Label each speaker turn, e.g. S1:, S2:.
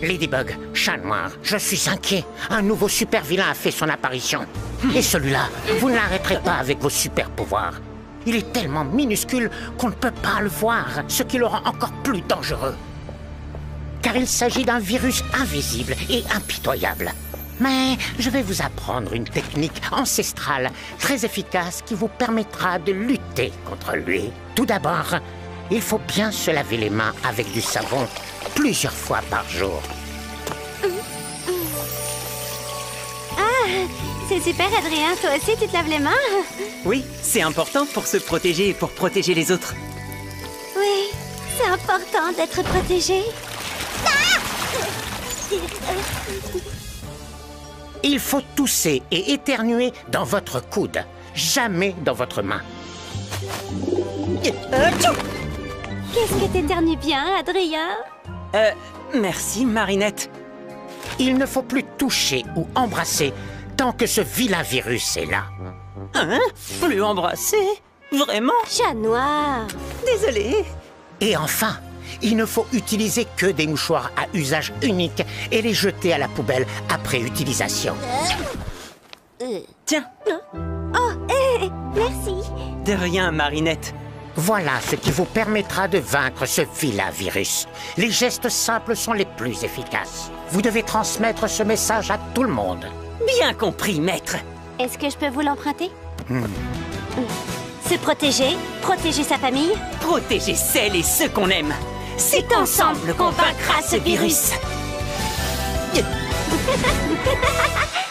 S1: Ladybug, chat noir, je suis inquiet. Un nouveau super vilain a fait son apparition. Et celui-là, vous ne l'arrêterez pas avec vos super pouvoirs. Il est tellement minuscule qu'on ne peut pas le voir, ce qui le rend encore plus dangereux. Car il s'agit d'un virus invisible et impitoyable. Mais je vais vous apprendre une technique ancestrale très efficace qui vous permettra de lutter contre lui. Tout d'abord, il faut bien se laver les mains avec du savon plusieurs fois par jour.
S2: Ah, c'est super, Adrien. Toi aussi, tu te laves les mains?
S3: Oui, c'est important pour se protéger et pour protéger les autres.
S2: Oui, c'est important d'être protégé.
S1: Il faut tousser et éternuer dans votre coude, jamais dans votre main.
S2: Qu'est-ce que t'éternues bien, Adrien?
S3: Merci, Marinette.
S1: Il ne faut plus toucher ou embrasser tant que ce vilain virus est là.
S3: Hein? Plus embrasser? Vraiment?
S2: Chat noir.
S3: Désolé.
S1: Et enfin, il ne faut utiliser que des mouchoirs à usage unique et les jeter à la poubelle après utilisation.
S3: Tiens,
S2: Oh, merci.
S3: de rien, Marinette.
S1: Voilà ce qui vous permettra de vaincre ce vilain virus. Les gestes simples sont les plus efficaces. Vous devez transmettre ce message à tout le monde.
S3: Bien compris, maître.
S2: Est-ce que je peux vous l'emprunter? Se protéger, protéger sa famille.
S3: Protéger celles et ceux qu'on aime. C'est ensemble qu'on vaincra ce virus.